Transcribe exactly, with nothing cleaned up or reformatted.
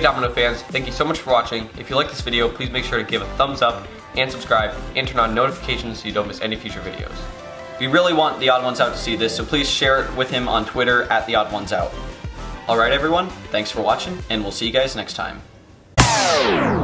Domino fans, thank you so much for watching. If you like this video, please make sure to give a thumbs up and subscribe and turn on notifications so you don't miss any future videos. We really want the Odd Ones Out to see this, so please share it with him on Twitter at the Odd Ones Out. Alright everyone, thanks for watching, and we'll see you guys next time.